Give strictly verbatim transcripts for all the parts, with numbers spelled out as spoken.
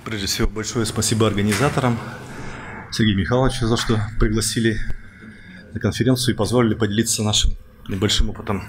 Прежде всего, большое спасибо организаторам, Сергею Михайловичу, за что пригласили на конференцию и позволили поделиться нашим небольшим опытом.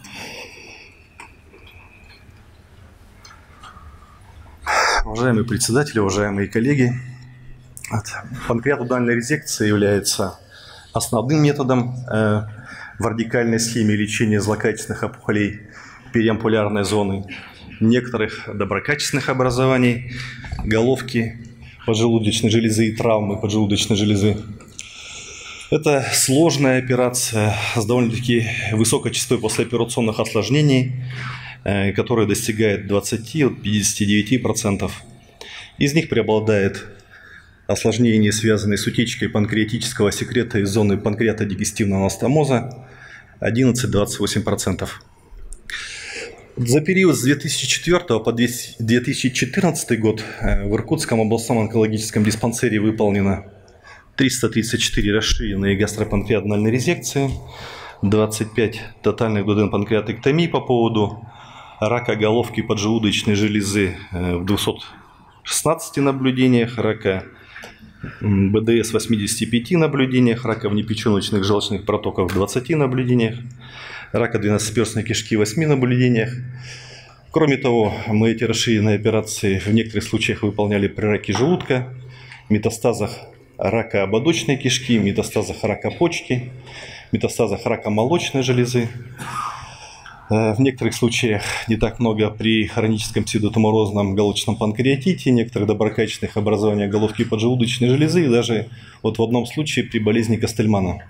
Уважаемые председатели, уважаемые коллеги, панкреатодональная резекция является основным методом э, в радикальной схеме лечения злокачественных опухолей периампулярной зоны, некоторых доброкачественных образований головки поджелудочной железы и травмы поджелудочной железы. Это сложная операция с довольно-таки высокой частотой послеоперационных осложнений, которая достигает двадцати-пятидесяти девяти процентов. Из них преобладает осложнения, связанные с утечкой панкреатического секрета из зоны панкреатодигестивного анастомоза, одиннадцать-двадцать восемь процентов. За период с две тысячи четвёртого по две тысячи четырнадцатый год в Иркутском областном онкологическом диспансере выполнено триста тридцать четыре расширенные гастропанкреатодональные резекции, двадцать пять тотальных дуоденопанкреатоктомий по поводу рака головки поджелудочной железы в двухстах шестнадцати наблюдениях, рака БДС в восьмидесяти пяти наблюдениях, рака внепеченочных желчных протоков в двадцати наблюдениях, рака двенадцатиперстной кишки в восьми наблюдениях. Кроме того, мы эти расширенные операции в некоторых случаях выполняли при раке желудка, метастазах рака ободочной кишки, метастазах рака почки, метастазах рака молочной железы. В некоторых случаях не так много при хроническом псевдотуморозном головочном панкреатите, некоторых доброкачественных образованиях головки поджелудочной железы и даже вот в одном случае при болезни Кастельмана.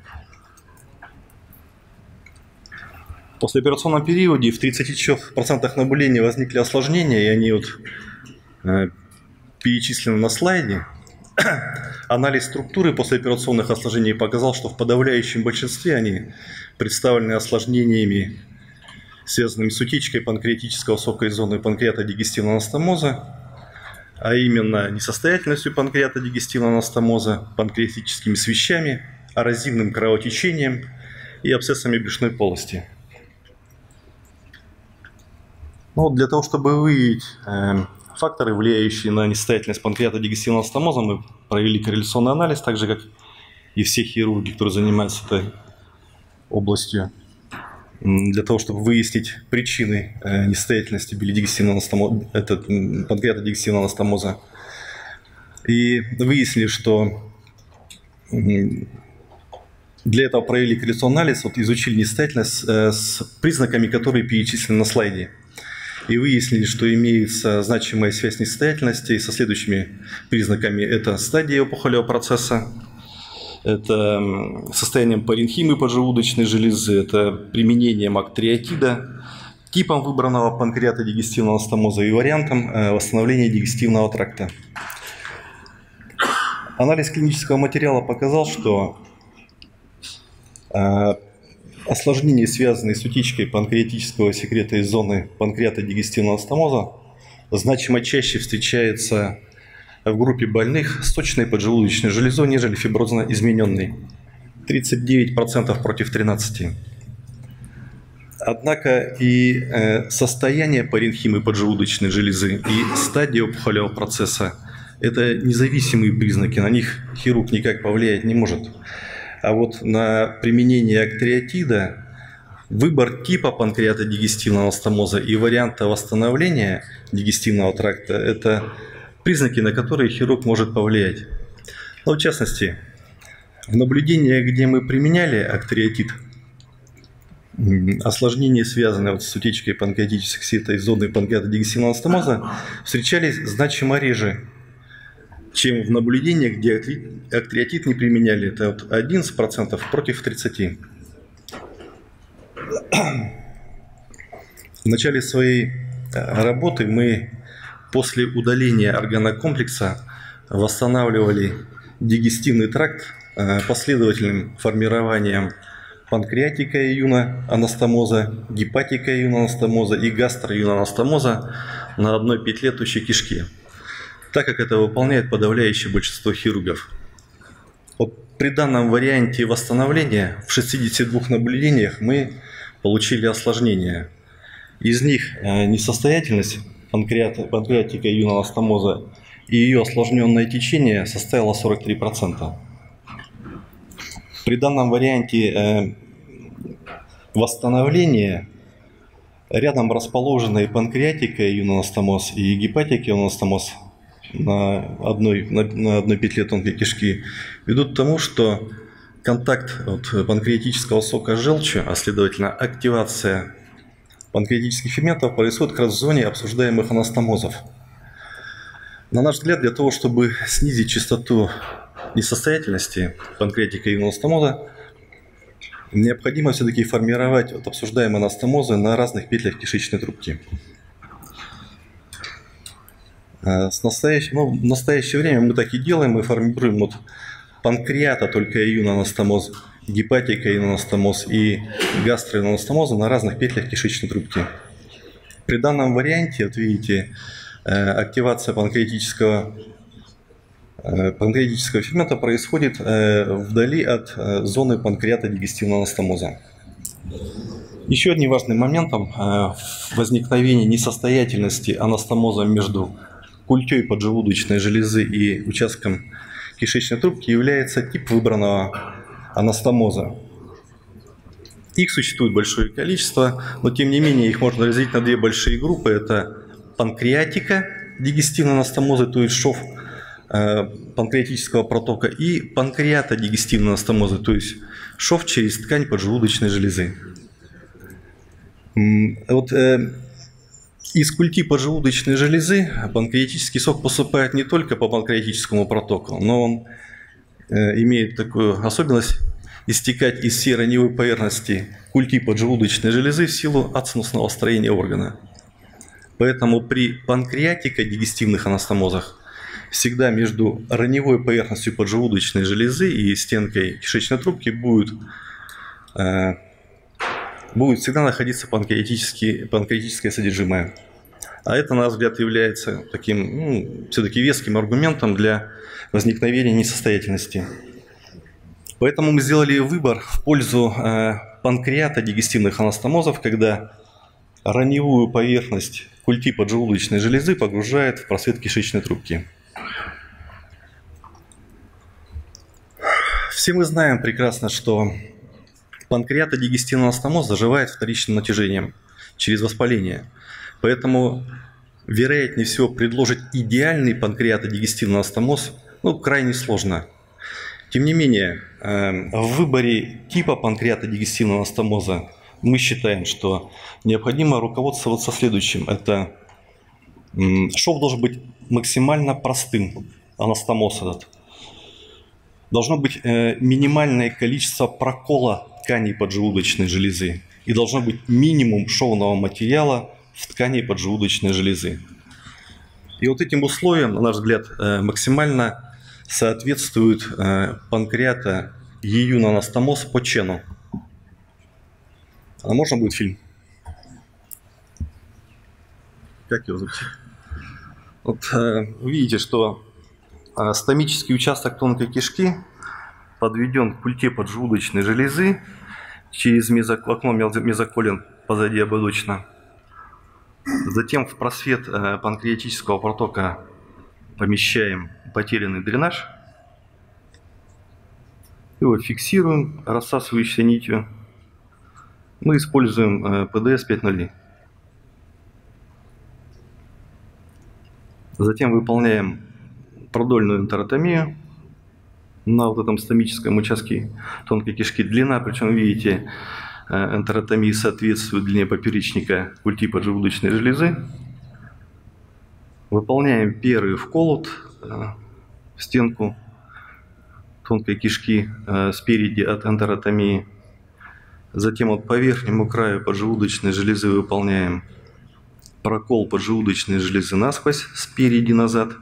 В послеоперационном периоде в тридцати четырёх процентах наблюдений возникли осложнения, и они вот э, перечислены на слайде. Анализ структуры послеоперационных осложнений показал, что в подавляющем большинстве они представлены осложнениями, связанными с утечкой панкреатического сока из зоны панкреатодигестивного анастомоза, а именно несостоятельностью панкреатодигестивного анастомоза, панкреатическими свищами, эрозивным кровотечением и абсцессами брюшной полости. Ну, для того, чтобы выявить э, факторы, влияющие на несостоятельность панкреатодигестивного анастомоза, мы провели корреляционный анализ, так же, как и все хирурги, которые занимаются этой областью, для того, чтобы выяснить причины э, несостоятельности билидигестивного анастомоза, это, панкреатодигестивного анастомоза. И выяснили, что для этого провели корреляционный анализ, вот изучили несостоятельность э, с признаками, которые перечислены на слайде. И выяснили, что имеется значимая связь несостоятельности со следующими признаками. Это стадия опухолевого процесса, это состоянием паренхимы поджелудочной железы, это применением актриатида, типом выбранного панкреатодигестивного анастомоза и вариантом восстановления дигестивного тракта. Анализ клинического материала показал, что осложнения, связанные с утечкой панкреатического секрета из зоны панкреатодигестивного анастомоза, значимо чаще встречаются в группе больных с сочной поджелудочной железой, нежели фиброзно измененной. тридцать девять процентов против тринадцати процентов. Однако и состояние паренхимы поджелудочной железы и стадия опухолевого процесса – это независимые признаки, на них хирург никак повлиять не может. А вот на применение актриатида, выбор типа панкреатодигестивного анастомоза и варианта восстановления дигестивного тракта – это признаки, на которые хирург может повлиять. Но в частности, в наблюдениях, где мы применяли актриатид, осложнения, связанные вот с утечкой панкреатических сетей из зоны панкреатодигестивного анастомоза, встречались значимо реже, чем в наблюдениях, где актриатид не применяли. Это вот одиннадцать процентов против тридцати процентов. В начале своей работы мы после удаления органокомплекса восстанавливали дигестивный тракт последовательным формированием панкреатика июна анастомоза, гепатика июна анастомоза и гастроиюна анастомоза на одной петле тощей кишки, так как это выполняет подавляющее большинство хирургов. Вот при данном варианте восстановления в шестидесяти двух наблюдениях мы получили осложнения. Из них несостоятельность панкреатика июна анастомоза и ее осложненное течение составило сорок три процента. При данном варианте восстановления рядом расположенные панкреатика юноанастомоз и гепатика юноанастомоз на одной, на, на одной петле тонкой кишки ведут к тому, что контакт от панкреатического сока с желчью, а следовательно активация панкреатических ферментов, происходит как раз в зоне обсуждаемых анастомозов. На наш взгляд, для того, чтобы снизить частоту несостоятельности панкреатика и юноанастомоза, необходимо все-таки формировать вот обсуждаемые анастомозы на разных петлях кишечной трубки. С настоящего, ну, в настоящее время мы так и делаем, мы формируем вот панкреата только юноанастомоз, гепатика юноанастомоз и гастроюноанастомозы на разных петлях кишечной трубки. При данном варианте, вот видите, активация панкреатического, панкреатического фермента происходит вдали от зоны панкреата дигестивного анастомоза. Еще одним важным моментом возникновения несостоятельности анастомоза между культей поджелудочной железы и участком кишечной трубки является тип выбранного анастомоза. Их существует большое количество, но тем не менее их можно разделить на две большие группы. Это панкреатика дигестивного анастомоза, то есть шов э, панкреатического протока, и панкреата дигестивного анастомоза, то есть шов через ткань поджелудочной железы. Вот, э, из культи поджелудочной железы панкреатический сок поступает не только по панкреатическому протоку, но он э, имеет такую особенность истекать из всей раневой поверхности культи поджелудочной железы в силу ацинусного строения органа. Поэтому при панкреатико-дигестивных анастомозах всегда между раневой поверхностью поджелудочной железы и стенкой кишечной трубки будет, э, будет всегда находиться панкреатическое содержимое. А это, на наш взгляд, является таким, ну, все-таки веским аргументом для возникновения несостоятельности. Поэтому мы сделали выбор в пользу э, панкреата дигестивных анастомозов, когда раневую поверхность культи поджелудочной железы погружает в просвет кишечной трубки. Все мы знаем прекрасно, что панкреатодигестивный анастомоз заживает вторичным натяжением через воспаление. Поэтому, вероятнее всего, предложить идеальный панкреатодигестивный анастомоз ну, крайне сложно. Тем не менее, в выборе типа панкреатодигестивного анастомоза мы считаем, что необходимо руководствоваться следующим. Это шов должен быть максимально простым, анастомоз этот. Должно быть э, минимальное количество прокола тканей поджелудочной железы. И должно быть минимум шовного материала в ткани поджелудочной железы. И вот этим условиям, на наш взгляд, э, максимально соответствует э, панкреата юноанастомоз по Чену. А можно будет фильм? Как его зовут? Вот э, видите, что э, стомический участок тонкой кишки подведен к культе поджелудочной железы через мезок... окно мезоколен позади ободочно. Затем в просвет э, панкреатического протока помещаем потерянный дренаж. Его фиксируем рассасывающейся нитью. Мы используем пэ дэ эс пять ноль. Затем выполняем продольную энтеротомию на вот этом стомическом участке тонкой кишки. Длина, причем видите, энтеротомии соответствует длине поперечника культи поджелудочной железы. Выполняем первый вколот в стенку тонкой кишки спереди от энтеротомии. Затем вот по верхнему краю поджелудочной железы выполняем прокол поджелудочной железы насквозь, спереди назад.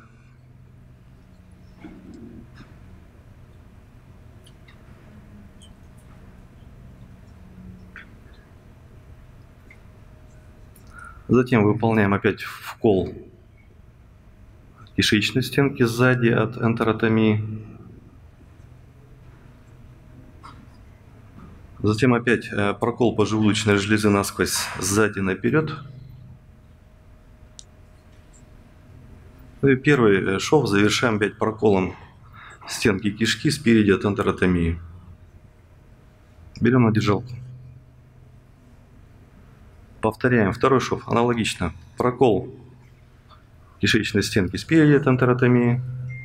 Затем выполняем опять вкол кишечной стенки сзади от энтеротомии. Затем опять прокол поджелудочной железы насквозь сзади наперед. Ну и первый шов завершаем опять проколом стенки кишки спереди от энтеротомии. Берем на держалку. Повторяем второй шов аналогично. Прокол кишечной стенки спереди от энтеротомии.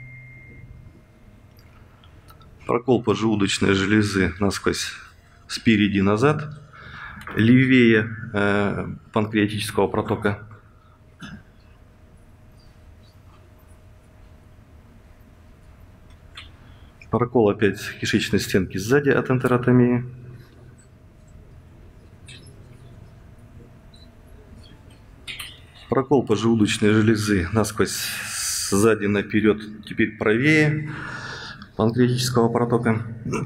Прокол поджелудочной железы насквозь спереди назад, левее э, панкреатического протока. Прокол опять кишечной стенки сзади от энтеротомии. Прокол поджелудочной железы насквозь сзади наперед, теперь правее панкреатического протока.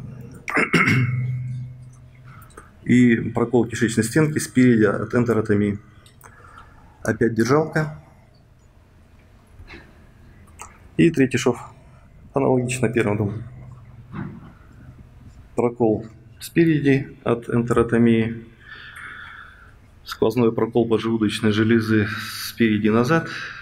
И прокол кишечной стенки спереди от энтеротомии. Опять держалка. И третий шов. Аналогично первому. Прокол спереди от энтеротомии. Сквозной прокол поджелудочной железы спереди назад.